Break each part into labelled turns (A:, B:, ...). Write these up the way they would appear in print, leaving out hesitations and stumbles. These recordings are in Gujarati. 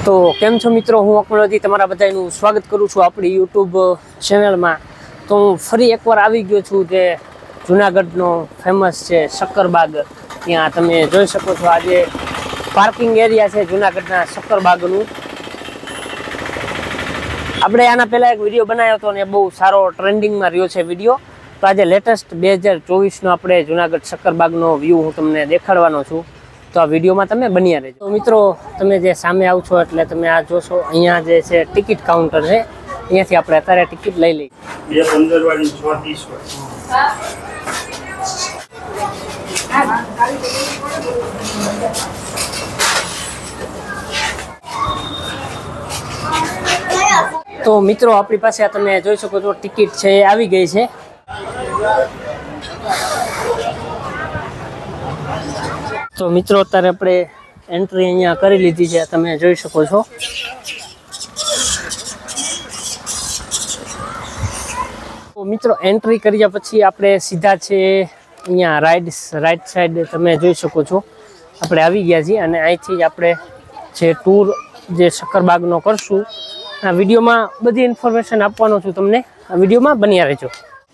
A: तो केम छो मित्रों, हूँ अकमलजी तमारा बधाईनुं स्वागत करूँ छूँ अपनी यूट्यूब चेनल में। तो हूँ फरी एक बार आई गयो छूँ जे जूनागढ़नो फेमस है सक्करबाग। त्यां तमे जोई शको छो आज पार्किंग एरिया है जूनागढ़ना सक्करबागनुं। આપણે આના પહેલા એક વિડિયો બનાવ્યો હતો અને બહુ સારો ટ્રેન્ડિંગમાં રહ્યો છે વિડિયો। તો આજે લેટેસ્ટ 2024 નો આપણે જૂનાગઢ सक्करबागનો વ્યૂ હું તમને દેખાડવાનો છું। तो आ वीडियो में तमे बनिया रहो। तो मित्रों तमे जे सामे आव छो एटले तमे आ जोशो अहींया जे छे टिकिट काउंटर है, अहींयाथी आपणे अत्यारे टिकिट लई लई।
B: 15 वाली 36
A: तो मित्रों अपनी पासे आ तमे जोई शको छो टिकिट छे आवी गई छे। तो मित्रों अत्यारे आपणे एंट्री अहींया करी लीधी छे, तमे जोई शको छो। तो मित्रों एंट्री कर्या पछी आपणे सीधा छे अहींया राइट साइड तमे जोई शको छो आपणे आवी गया छीए अने અહીંથી આપણે જે ટૂર જે सक्करबागનો કરશું આ વિડિયોમાં બધી ઇન્ફોર્મેશન આપવાનો છું તમને। આ વિડિયોમાં બન્યા રહેજો।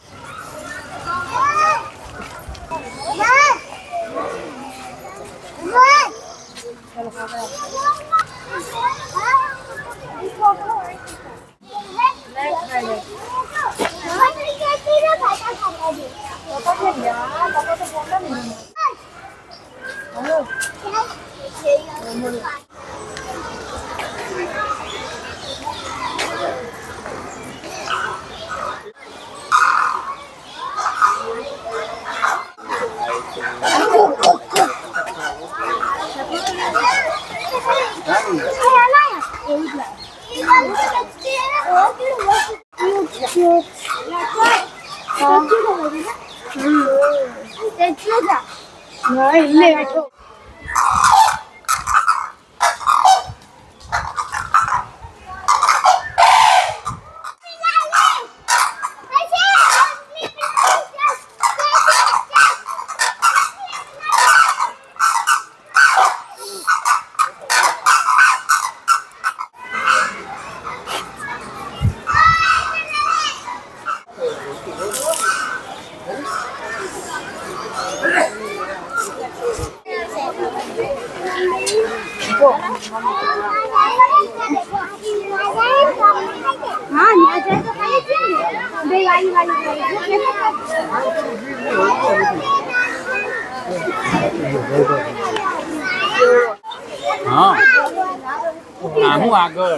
B: હું આગળ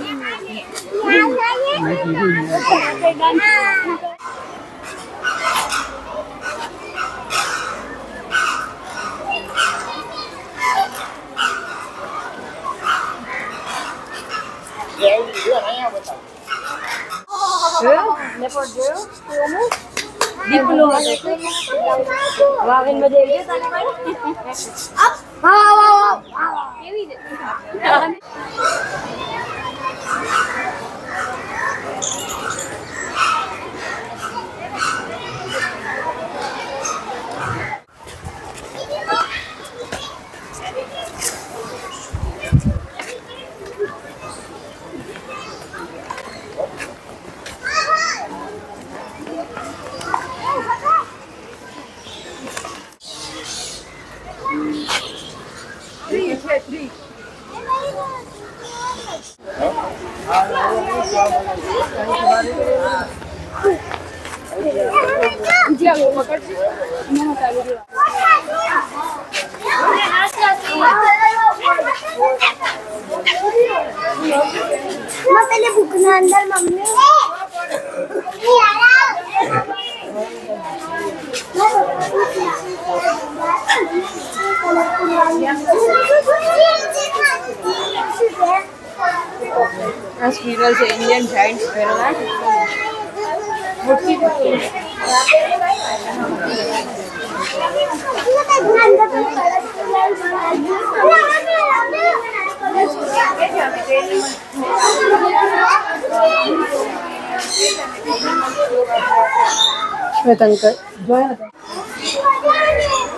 C: पहले बुकना अंदर मम्मी
D: स्क्विरल से इंडियन जायंट स्क्विरल है।
A: श्वेतांकर જોયા હતા।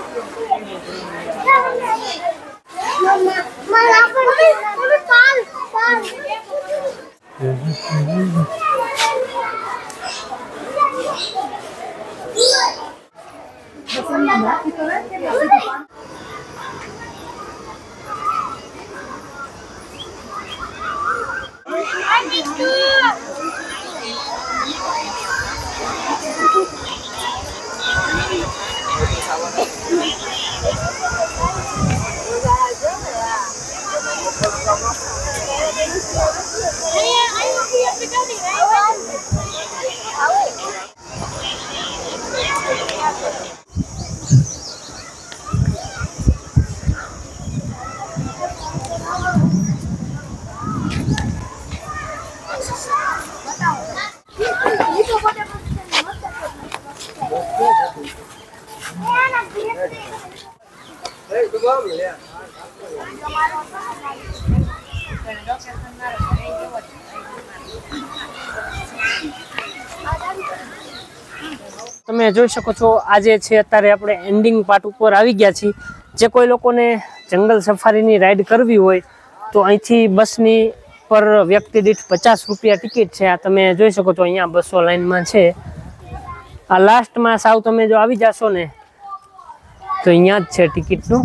C: मला पण पाल
A: તમે જોઈ શકો છો આજે છે અત્યારે આપણે એન્ડિંગ પાર્ટ ઉપર આવી ગયા છીએ। જે કોઈ લોકોને જંગલ સફારીની રાઈડ કરવી હોય તો અહીંથી બસની પર વ્યક્તિ દીઠ 50 રૂપિયા ટિકિટ છે। આ તમે જોઈ શકો છો અહીંયા બસો લાઈનમાં છે। આ લાસ્ટમાં સાવ તમે જો આવી જશો ને તો અહીંયા જ છે ટિકિટનું।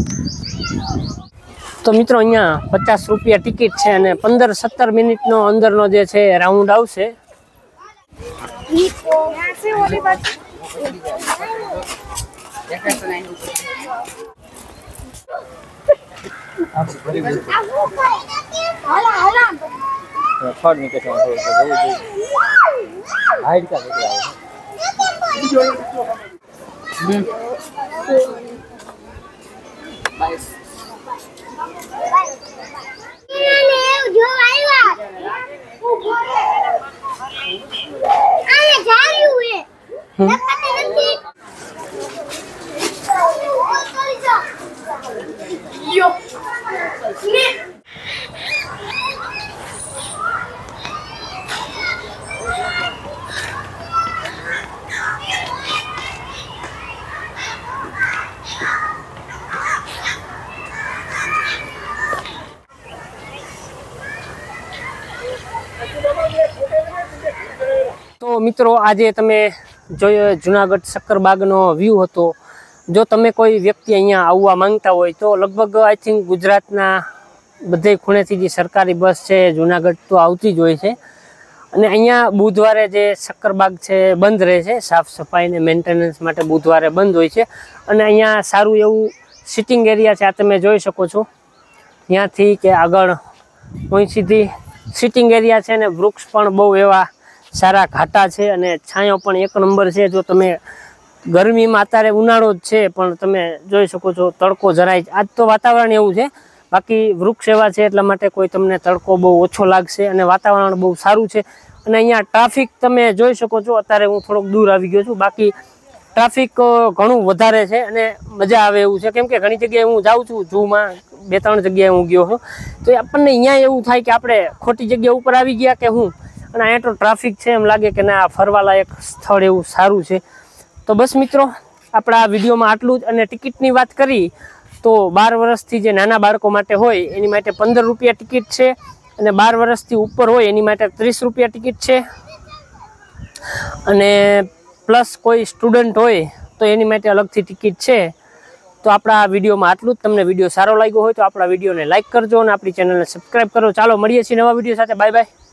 A: તો મિત્રો અહીંયા 50 રૂપિયા ટિકિટ છે અને 15-17 મિનિટનો અંદરનો જે છે રાઉન્ડ આવશે। તો મિત્રો આજે તમે જોયો જુનાગઢ શક્કરબાગનો વ્યૂ હતો। જો તમે કોઈ વ્યક્તિ અહીંયા આવવા માંગતા હોય તો લગભગ આઈ થિંક ગુજરાતના બધે ખૂણેથી જે સરકારી બસ છે જુનાગઢ તો આવતી જ હોય છે। અને અહીંયા બુધવારે જે શક્કરબાગ છે બંધ રહે છે, સાફ સફાઈ ને મેન્ટેનન્સ માટે બુધવારે બંધ હોય છે। અને અહીંયા સારું એવું સિટિંગ એરિયા છે, આ તમે જોઈ શકો છો। ત્યાંથી કે આગળ કોઈ સીધી સિટિંગ એરિયા છે ને વૃક્ષ પણ બહુ એવા સારા ઘાટા છે અને છાંયો પણ એક નંબર છે। જો તમે ગરમીમાં અત્યારે ઉનાળો જ છે પણ તમે જોઈ શકો છો તડકો જરાય આજ તો વાતાવરણ એવું છે, બાકી વૃક્ષ એવા છે એટલા માટે કોઈ તમને તડકો બહુ ઓછો લાગશે અને વાતાવરણ બહુ સારું છે। અને અહીંયા ટ્રાફિક તમે જોઈ શકો છો, અત્યારે હું થોડોક દૂર આવી ગયો છું, બાકી ટ્રાફિક ઘણું વધારે છે અને મજા આવે એવું છે। કેમ કે ઘણી જગ્યાએ હું જાઉં છું, ઝૂમાં 2-3 જગ્યાએ હું ગયો છું, તો આપણને અહીંયા એવું થાય કે આપણે ખોટી જગ્યા ઉપર આવી ગયા કે હું, અને અહીંયા તો ટ્રાફિક છે એમ લાગે કે ના ફરવાલાયક સ્થળ એવું સારું છે। તો બસ મિત્રો આપણા વિડીયોમાં આટલું જ। અને ટિકિટની વાત કરી તો 12 વર્ષથી જે નાના બાળકો માટે હોય એની માટે 15 રૂપિયા ટિકિટ છે અને 12 વર્ષથી ઉપર હોય એની માટે 30 રૂપિયા ટિકિટ છે। અને પ્લસ કોઈ સ્ટુડન્ટ હોય તો એની માટે અલગથી ટિકિટ છે। તો આપણા વિડીયોમાં આટલું જ। તમને વિડીયો સારો લાગ્યો હોય તો આપણા વિડીયોને લાઇક કરજો અને આપણી ચેનલને સબસ્ક્રાઈબ કરો। ચાલો મળીએ છીએ નવા વિડીયો સાથે। Bye by.